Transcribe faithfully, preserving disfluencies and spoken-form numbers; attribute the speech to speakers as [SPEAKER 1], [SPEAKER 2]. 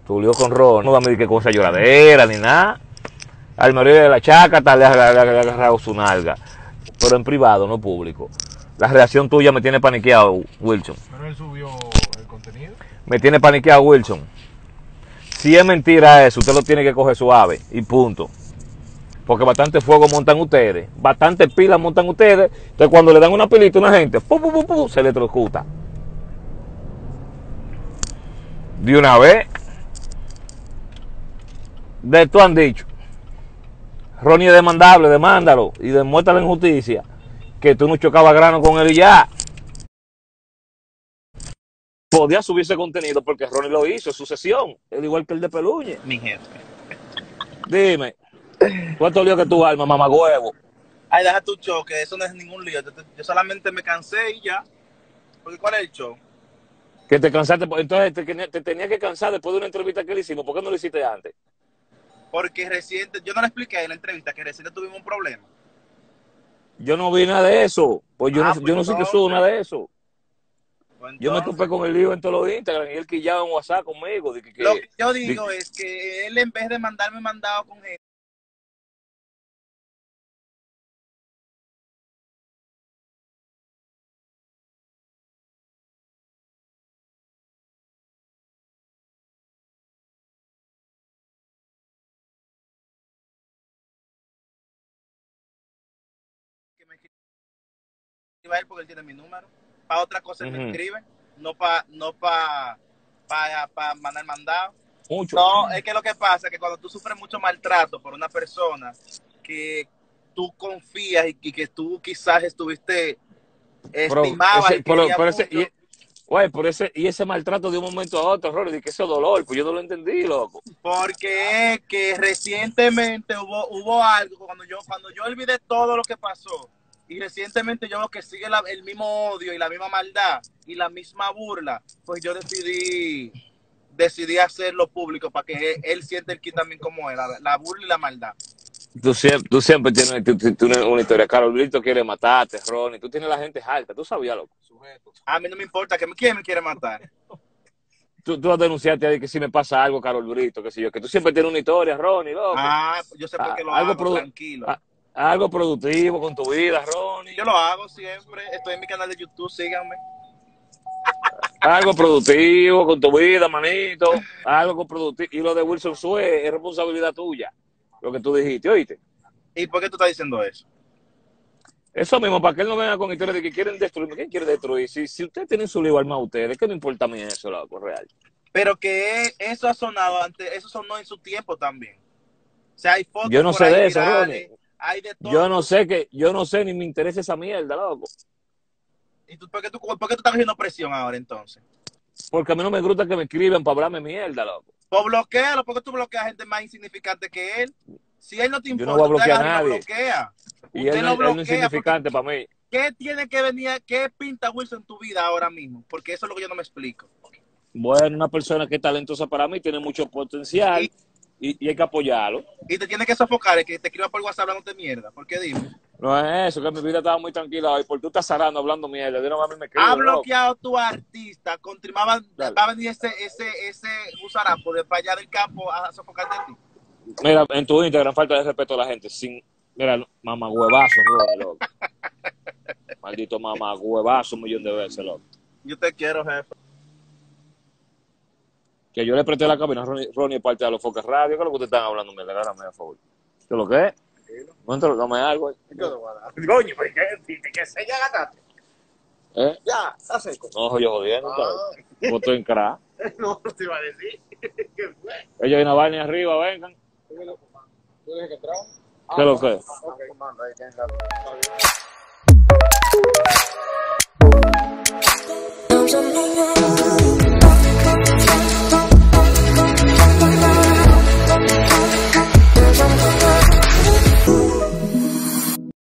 [SPEAKER 1] Tu lío con Ron, no va a medir qué cosa lloradera ni nada. Al marido de la chácata le ha agarrado su nalga. Pero en privado, no público. La reacción tuya me tiene paniqueado, Wilson.
[SPEAKER 2] Pero él subió el contenido.
[SPEAKER 1] Me tiene paniqueado, Wilson. Si es mentira eso, usted lo tiene que coger suave y punto. Porque bastante fuego montan ustedes, bastante pilas montan ustedes. Entonces cuando le dan una pilita a una gente, pu, pu, pu, pu, se electrocuta. De una vez. De esto han dicho. Ronnie es demandable, demándalo y demuestra la injusticia. Que tú no chocabas grano con él y ya. Podía subirse contenido porque Ronnie lo hizo, es su sesión. Es igual que el de Peluñe.
[SPEAKER 3] Mi jefe.
[SPEAKER 1] Dime, ¿cuánto lío que tú armas, mamagüevo?
[SPEAKER 3] Ay, deja tu show, que eso no es ningún lío. Yo, yo solamente me cansé y ya. Porque ¿cuál es el show?
[SPEAKER 1] Que te cansaste, entonces te, te tenías que cansar después de una entrevista que le hicimos. ¿Por qué no lo hiciste antes?
[SPEAKER 3] Porque reciente, yo no le expliqué en la entrevista que reciente tuvimos un problema.
[SPEAKER 1] Yo no vi nada de eso. Pues yo
[SPEAKER 3] Ah,
[SPEAKER 1] no,
[SPEAKER 3] pues
[SPEAKER 1] yo no sé qué subo nada de eso.
[SPEAKER 3] Pues
[SPEAKER 1] Yo me
[SPEAKER 3] entonces,
[SPEAKER 1] topé con el lío en todos los Instagram y él quillaba en WhatsApp conmigo. De que, que,
[SPEAKER 3] lo que yo digo
[SPEAKER 1] de,
[SPEAKER 3] es que él en vez de mandarme mandado con gente, que me escriba él porque él tiene mi número. Para otra cosa él
[SPEAKER 1] uh-huh.
[SPEAKER 3] me escribe, no para no pa, pa, pa mandar mandado.
[SPEAKER 1] Mucho.
[SPEAKER 3] No, es que lo que pasa es que cuando tú sufres mucho maltrato por una persona que tú confías y, y que tú quizás estuviste estimabas y
[SPEAKER 1] pero,
[SPEAKER 3] querías
[SPEAKER 1] pero
[SPEAKER 3] mucho.
[SPEAKER 1] ese, y, güey, por ese, y ese maltrato de un momento a otro, Rory, de que ese dolor, pues yo no lo entendí, loco.
[SPEAKER 3] Porque es que recientemente hubo, hubo algo, cuando yo, cuando yo olvidé todo lo que pasó, y recientemente yo veo que sigue la, el mismo odio y la misma maldad y la misma burla, pues yo decidí decidí hacerlo público para que él, él sienta el kit también como él, la, la burla y la maldad.
[SPEAKER 1] Tú siempre, tú siempre tienes, tú, tú tienes una historia. Carol Brito quiere matarte, Ronnie. Tú tienes la gente alta, tú sabías, loco.
[SPEAKER 3] A mí no me importa, que ¿quién me quiere matar?
[SPEAKER 1] Tú, tú denunciaste ahí que si me pasa algo, Carol Brito, que si yo, que tú siempre tienes una historia, Ronnie, loco.
[SPEAKER 3] Ah, yo sé por qué lo
[SPEAKER 1] algo
[SPEAKER 3] hago, tranquilo.
[SPEAKER 1] A, algo productivo con tu vida, Ronnie.
[SPEAKER 3] Yo lo hago siempre, estoy en mi canal de YouTube, síganme.
[SPEAKER 1] Algo productivo con tu vida, manito. Algo productivo. Y lo de Wilson Sue es responsabilidad tuya. Lo que tú dijiste, ¿oíste?
[SPEAKER 3] ¿Y por qué tú estás diciendo eso?
[SPEAKER 1] Eso mismo, para que él no venga con historias de que quieren destruirme. ¿Quién quiere destruir? Si, si ustedes tienen su lío armado ustedes, ¿qué no importa a mí eso, loco, real?
[SPEAKER 3] Pero que eso ha sonado antes, eso sonó en su tiempo también. O sea, hay fotos
[SPEAKER 1] yo no
[SPEAKER 3] por
[SPEAKER 1] sé
[SPEAKER 3] ahí
[SPEAKER 1] de eso,
[SPEAKER 3] virales,
[SPEAKER 1] Ronnie.
[SPEAKER 3] hay de todo.
[SPEAKER 1] Yo no sé que, yo no sé ni me interesa esa mierda, loco.
[SPEAKER 3] ¿Y tú, por, qué tú, por qué tú estás haciendo presión ahora entonces?
[SPEAKER 1] Porque a mí no me gusta que me escriban para hablarme mierda, loco.
[SPEAKER 3] Pues bloquealo, ¿por qué tú bloqueas a gente más insignificante que él? Si él no te importa,
[SPEAKER 1] yo no voy a bloquear
[SPEAKER 3] usted
[SPEAKER 1] a nadie.
[SPEAKER 3] Lo bloquea.
[SPEAKER 1] Y
[SPEAKER 3] usted
[SPEAKER 1] él,
[SPEAKER 3] lo bloquea
[SPEAKER 1] él no es insignificante para mí.
[SPEAKER 3] ¿Qué tiene que venir, qué pinta Wilson en tu vida ahora mismo? Porque eso es lo que yo no me explico.
[SPEAKER 1] Bueno, una persona que es talentosa para mí, tiene mucho potencial y, y, y hay que apoyarlo.
[SPEAKER 3] Y te tiene que sofocar, es que te escriba por WhatsApp hablando de mierda. ¿Por qué dime?
[SPEAKER 1] No es eso, que mi vida estaba muy tranquila hoy. Por tú estás zarando hablando mierda. De una vez me escribe,
[SPEAKER 3] ha bloqueado
[SPEAKER 1] loco.
[SPEAKER 3] tu artista. Va, va a venir ese, ese, ese gusarapo de para allá del campo a sofocarte a ti.
[SPEAKER 1] Mira, en tu Instagram falta de respeto a la gente. Sin, mira, mamagüevazo, loco. Maldito mamagüevazo un millón de veces, loco.
[SPEAKER 3] Yo te quiero, jefe.
[SPEAKER 1] Que yo le presté la cabina a Ronnie, Ronnie parte de los Focas Radio. ¿Qué es lo que ustedes están hablando? Me regálame, por favor. ¿Qué es lo que es? Cuéntalo, dame algo.
[SPEAKER 3] Coño, pues que, que se ya ganaste.
[SPEAKER 1] ¿Eh?
[SPEAKER 3] Ya, está seco.
[SPEAKER 1] No, yo jodiendo. Ah. Yo estoy en crack.
[SPEAKER 3] No, no te iba a decir. ¿Qué fue?
[SPEAKER 1] Ellos hay una vaina arriba, vengan.
[SPEAKER 3] ¿Tú dije que entraba?
[SPEAKER 1] ¿Qué es lo que es?
[SPEAKER 3] Okay.